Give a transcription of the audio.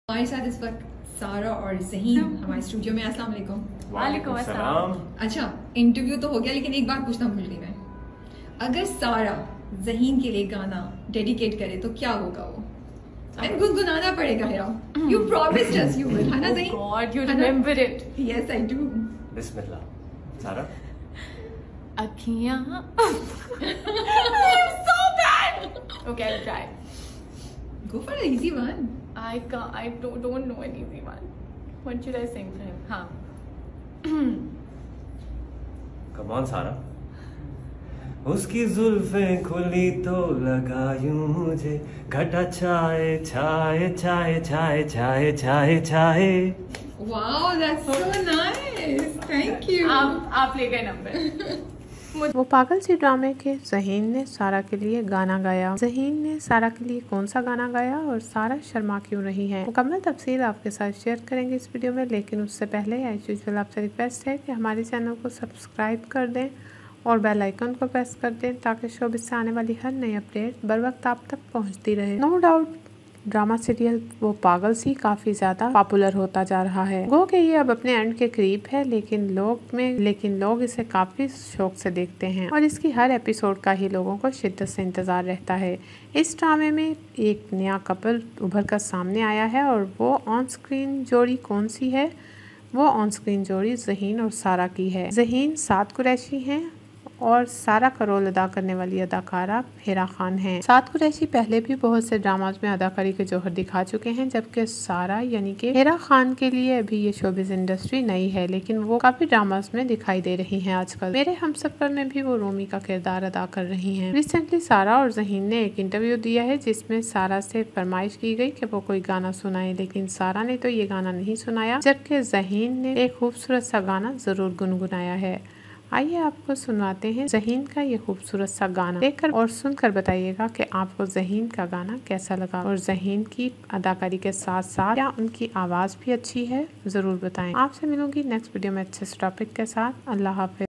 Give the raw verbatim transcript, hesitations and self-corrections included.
हमारे साथ इस वक्त सारा और ज़हीन हमारे स्टूडियो में। अस्सलाम वालेकुम। वालेकुम अस्सलाम। अच्छा, इंटरव्यू तो हो गया, लेकिन एक बात पूछना भूल गई मैं। अगर सारा ज़हीन के लिए गाना डेडिकेट करे तो क्या होगा वो? एंड गुनगुनाना पड़ेगा यार। You promised us you will, है ना ज़हीन? Oh God, you remember it. Yes, I do. बिस्मिल्लाह। सारा अखियाँ I'm so bad. Okay, I'll try. Go for an easy one. I can't. I don't, don't know an easy one. What should I sing for him? हाँ. Come on सारा। उसकी जुल्फें खुली तो लगा यूं मुझे घटा छाए छाए छाए छाए छाए छाए छाए। Wow, that's so nice. Thank you. आप आप ले गए नंबर। वो पागल सी ड्रामे के ज़हीन ने सारा के लिए गाना गाया। ज़हीन ने सारा के लिए कौन सा गाना गाया और सारा शर्मा क्यों रही है, मुकम्मल तफसील आपके साथ शेयर करेंगे इस वीडियो में। लेकिन उससे पहले एज यूजुअल आपसे रिक्वेस्ट है कि हमारे चैनल को सब्सक्राइब कर दें और बेल आइकन को प्रेस कर दें ताकि शोबिस से आने वाली हर नई अपडेट बर वक्त आप तक पहुँचती रहे। नो डाउट ड्रामा सीरियल वो पागल सी काफ़ी ज़्यादा पॉपुलर होता जा रहा है। गो के ये अब अपने एंड के करीब है, लेकिन लोग में लेकिन लोग इसे काफ़ी शौक से देखते हैं और इसकी हर एपिसोड का ही लोगों को शिद्दत से इंतज़ार रहता है। इस ड्रामे में एक नया कपल उभर कर सामने आया है और वो ऑन स्क्रीन जोड़ी कौन सी है? वो ऑन स्क्रीन जोड़ी ज़हीन और सारा की है। ज़हीन साद कुरैशी हैं और सारा का रोल अदा करने वाली अदाकारा हिरा खान है। साद कुरैशी पहले भी बहुत से ड्रामाज में अदाकारी के जौहर दिखा चुके हैं, जबकि सारा यानी कि हिरा खान के लिए अभी ये शोबिस इंडस्ट्री नई है, लेकिन वो काफी ड्रामाज में दिखाई दे रही हैं आजकल। मेरे हमसफर में भी वो रोमी का किरदार अदा कर रही हैं। रिसेंटली सारा और ज़हीन ने एक इंटरव्यू दिया है जिसमें सारा से फरमाइश की गई कि वो कोई गाना सुनाए, लेकिन सारा ने तो ये गाना नहीं सुनाया, जबकि ज़हीन ने एक खूबसूरत सा गाना जरूर गुनगुनाया है। आइए आपको सुनवाते हैं ज़हीन का ये खूबसूरत सा गाना। देखकर और सुनकर बताइएगा कि आपको ज़हीन का गाना कैसा लगा और ज़हीन की अदाकारी के साथ साथ क्या उनकी आवाज़ भी अच्छी है, ज़रूर बताएं। आपसे मिलूंगी नेक्स्ट वीडियो में अच्छे टॉपिक के साथ। अल्लाह हाफिज़।